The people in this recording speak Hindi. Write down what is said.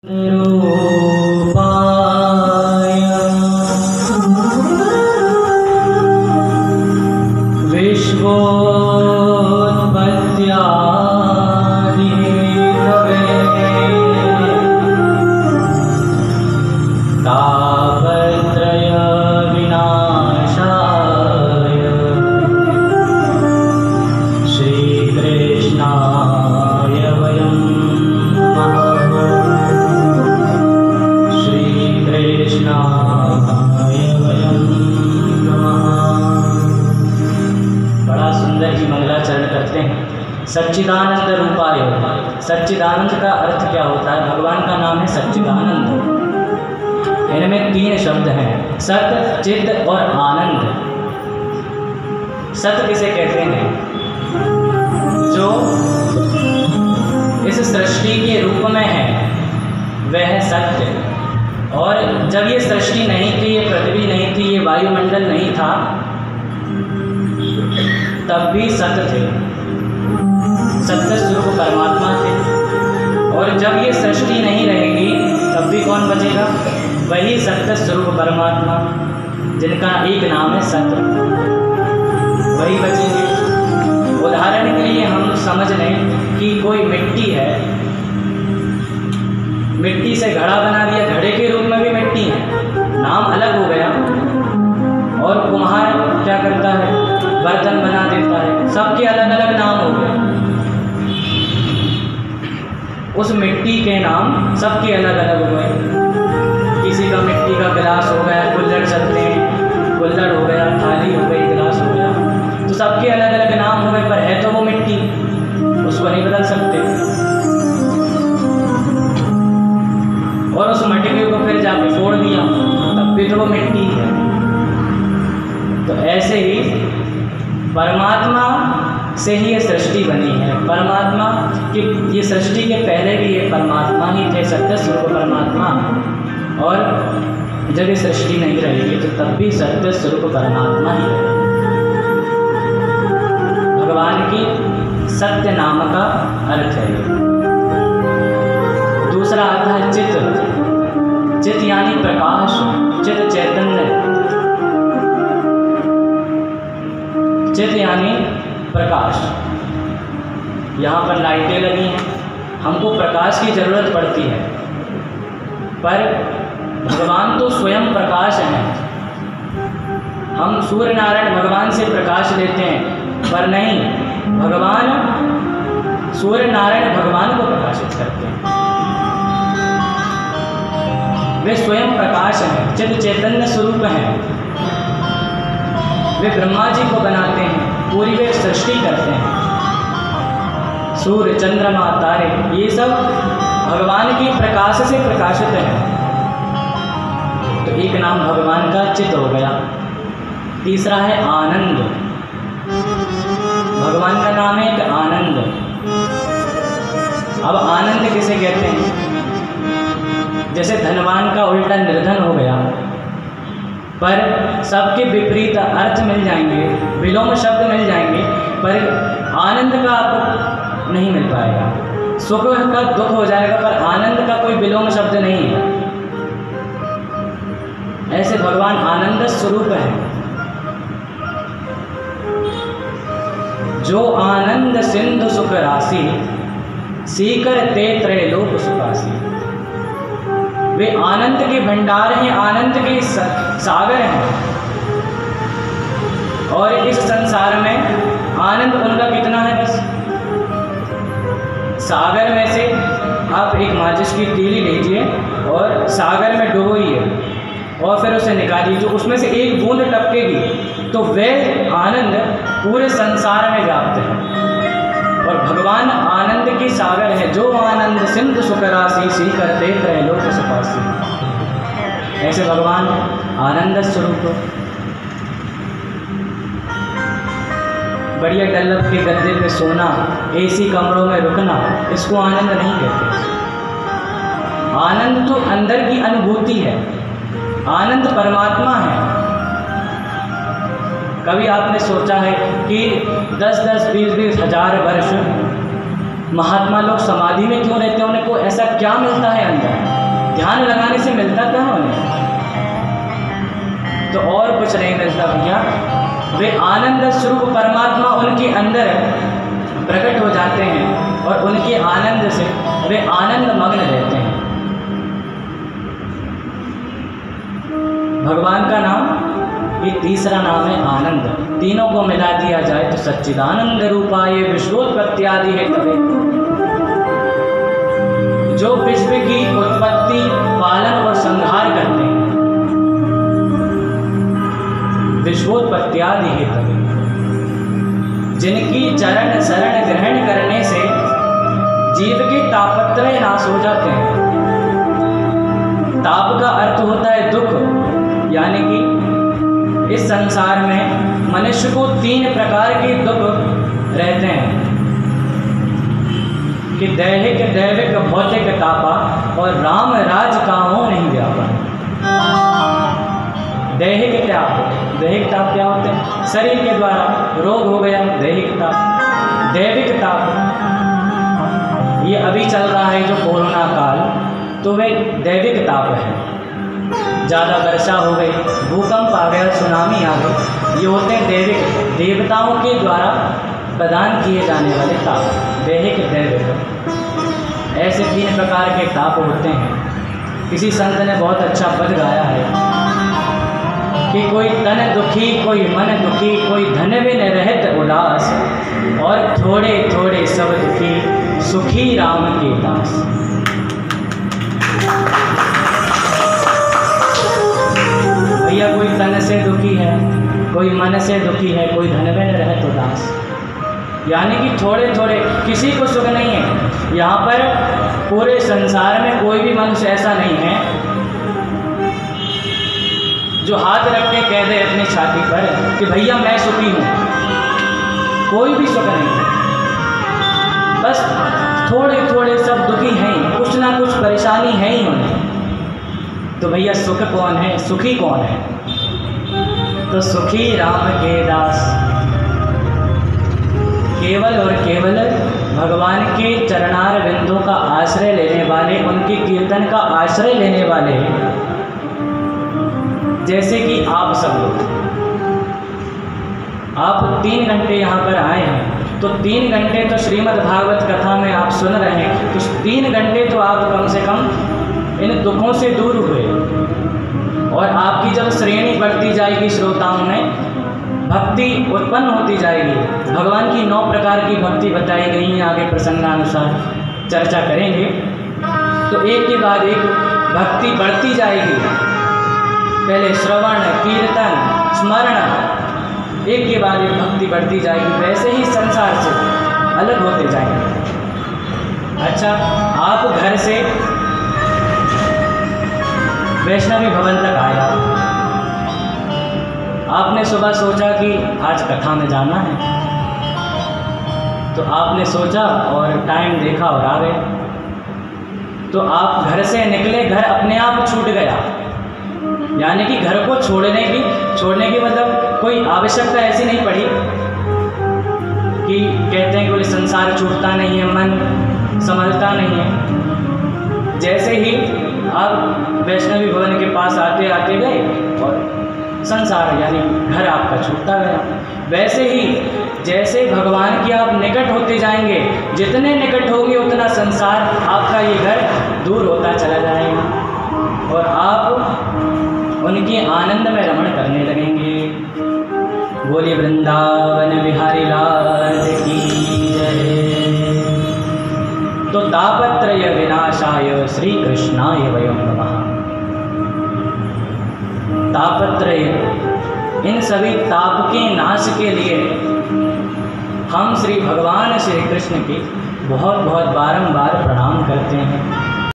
सच्चिदानंद रूपाय। सच्चिदानंद का अर्थ क्या होता है? भगवान का नाम है सच्चिदानंद। इनमें तीन शब्द हैं, सत, चित और आनंद। सत किसे कहते हैं? जो इस सृष्टि के रूप में है वह है सत्य। और जब ये सृष्टि नहीं थी, ये पृथ्वी नहीं थी, ये वायुमंडल नहीं था, तब भी सत्य थे, सत्य स्वरूप परमात्मा थे। और जब ये सृष्टि नहीं रहेगी तब भी कौन बचेगा? वही सत्य स्वरूप परमात्मा, जिनका एक नाम है सत्य, वही बचेंगे। उदाहरण के लिए हम समझ लें कि कोई मिट्टी है, मिट्टी से घड़ा बना दिया, घड़े के रूप में भी मिट्टी है, नाम अलग हो गया। और कुम्हार क्या करता है? बर्तन बना देता है, सबके अलग अलग नाम हो गए। उस मिट्टी के नाम सबके अलग अलग हो गए। किसी का मिट्टी का गिलास हो गया, कुल्हड़ चलते हैं, कुल्हड़ हो गया, थाली हो गई, गिलास हो गया, तो सबके अलग अलग नाम हो गए, पर है तो वो मिट्टी, उसको नहीं बदल सकते। और उस मटके को फिर जाके फोड़ दिया, तब भी तो वो मिट्टी है। तो ऐसे ही परमात्मा से ही ये सृष्टि बनी है। परमात्मा की ये सृष्टि के पहले भी ये परमात्मा ही थे, सत्य स्वरूप परमात्मा। और जब ये सृष्टि नहीं रहेगी तो तब भी सत्य स्वरूप परमात्मा ही रहेगी। भगवान की सत्य नाम का अर्थ है। दूसरा अर्थ है चित। चित यानी प्रकाश, चित चैतन्य। चित यानी प्रकाश। यहाँ पर लाइटें लगी हैं, हमको प्रकाश की ज़रूरत पड़ती है, पर भगवान तो स्वयं प्रकाश हैं। हम सूर्य नारायण भगवान से प्रकाश लेते हैं, पर नहीं, भगवान सूर्य नारायण भगवान को प्रकाशित करते हैं। वे स्वयं प्रकाश हैं, चित चैतन्य स्वरूप हैं। वे ब्रह्मा जी को बनाते हैं, पूरी वे सृष्टि करते हैं। सूर्य, चंद्रमा, तारे, ये सब भगवान की प्रकाश से प्रकाशित हैं। तो एक नाम भगवान का चित हो गया। तीसरा है आनंद। भगवान का नाम है एक आनंद। अब आनंद किसे कहते हैं? जैसे धनवान का उल्टा निर्धन हो गया, पर सबके विपरीत अर्थ मिल जाएंगे, विलोम शब्द मिल जाएंगे, पर आनंद का आपको नहीं मिल पाएगा। सुख का दुख हो जाएगा, पर आनंद का कोई विलोम शब्द नहीं है। ऐसे भगवान आनंद स्वरूप है। जो आनंद सिंधु सुख राशि, सीकर ते त्रैलोक सुखासी। वे आनंद के भंडार हैं, आनंद के सागर हैं। और इस संसार में आनंद उनका कितना है? बस सागर में से आप एक माचिस की तीली लीजिए और सागर में डुबोइए और फिर उसे निकालिए, जो उसमें से एक बूंद टपकेगी तो वह आनंद पूरे संसार में व्याप्त है। और भगवान आनंद की सागर है। जो आनंद सिंधु सुख राशि, सीकर ते त्रैलोक सुखासी। ऐसे भगवान आनंद स्वरूप। बढ़िया डल्लभ के गद्दे पे सोना, एसी कमरों में रुकना, इसको आनंद नहीं कहते। आनंद तो अंदर की अनुभूति है, आनंद परमात्मा है। कभी आपने सोचा है कि 10-10, 20-20 हज़ार वर्ष महात्मा लोग समाधि में क्यों रहते हैं? उन्हें को ऐसा क्या मिलता है अंदर? तो और कुछ नहीं मिलता भैया। वे आनंद स्वरूप परमात्मा उनके अंदर प्रकट हो जाते हैं और उनके आनंद से वे आनंद मग्न रहते हैं। भगवान का नाम, ये तीसरा नाम है आनंद। तीनों को मिला दिया जाए तो सच्चिदानंद रूपाय विश्वोत्पत्त्यादि है तवे, जो विश्व की उत्पत्ति, पालन और संहार करते हैं। विश्वोत्पत्त्यादि है तवे, जिनकी चरण शरण ग्रहण करने से जीव के तापत्रय नाश हो जाते हैं। ताप का अर्थ होता है दुख, यानी कि इस संसार में मनुष्य को 3 प्रकार के दुख रहते हैं कि दैहिक, दैविक, भौतिक तापा और राम राज कामों नहीं व्यापा। दैहिक ताप, दैहिक ताप क्या होते हैं? शरीर के द्वारा रोग हो गया, दैहिक ताप। दैविक ताप ये अभी चल रहा है जो कोरोना काल, तो वे दैविक ताप है। ज़्यादा वर्षा हो गई, भूकंप आ गया, सुनामी आ गई, ये होते हैं दैविक, देवताओं के द्वारा प्रदान किए जाने वाले ताप। दैहिक, दैविक, ऐसे 3 प्रकार के ताप होते हैं। किसी संत ने बहुत अच्छा पद गाया है कि कोई तन दुखी, कोई मन दुखी, कोई धन में न रहत उदास, और थोड़े थोड़े सब दुखी, सुखी राम के दास। भैया कोई तन से दुखी है, कोई मन से दुखी है, कोई धन में न रहत उदास, यानी कि थोड़े थोड़े, किसी को सुख नहीं है। यहाँ पर पूरे संसार में कोई भी मनुष्य ऐसा नहीं है जो हाथ रख के कह दे अपनी छाती पर कि भैया मैं सुखी हूँ। कोई भी सुख नहीं है, बस थोड़े थोड़े सब दुखी हैं, कुछ ना कुछ परेशानी है ही उन्हें। तो भैया सुख कौन है, सुखी कौन है? तो सुखी राम के दास, केवल और केवल भगवान के चरणार बिंदु का आश्रय लेने वाले, उनके कीर्तन का आश्रय लेने वाले, जैसे कि आप सब लोग। आप 3 घंटे यहाँ पर आए हैं, तो 3 घंटे तो श्रीमद् भागवत कथा में आप सुन रहे हैं, तो 3 घंटे तो आप कम से कम इन दुखों से दूर हुए। और आपकी जब श्रेणी बढ़ती जाएगी श्रोताओं में, भक्ति उत्पन्न होती जाएगी। भगवान की 9 प्रकार की भक्ति बताई गई हैं, आगे प्रसंगानुसार चर्चा करेंगे। तो एक के बाद एक भक्ति बढ़ती जाएगी। पहले श्रवण, कीर्तन, स्मरण, एक के बाद एक भक्ति बढ़ती जाएगी। वैसे ही संसार से अलग होते जाएंगे। अच्छा, आप घर से वैष्णवी भवन तक आया, आपने सुबह सोचा कि आज कथा में जाना है, तो आपने सोचा और टाइम देखा और आ गए। तो आप घर से निकले, घर अपने आप छूट गया, यानी कि घर को छोड़ने की मतलब कोई आवश्यकता ऐसी नहीं पड़ी कि कहते हैं कि बोले संसार छूटता नहीं है, मन संभलता नहीं है। जैसे ही आप वैष्णवी भवन के पास आते आते गए और संसार यानी घर आपका छूटता गया। वैसे ही जैसे भगवान के आप निकट होते जाएंगे, जितने निकट होंगे उतना संसार आपका ये घर दूर होता चला जाएगा और आप उनके आनंद में रमण करने लगेंगे। बोलिए वृंदावन बिहारी लाल की जय। तो तापत्रय विनाशाय श्री कृष्णाय वयं नमः। तापत्रय, इन सभी ताप के नाश के लिए हम श्री भगवान श्री कृष्ण की बहुत बहुत बारंबार प्रणाम करते हैं।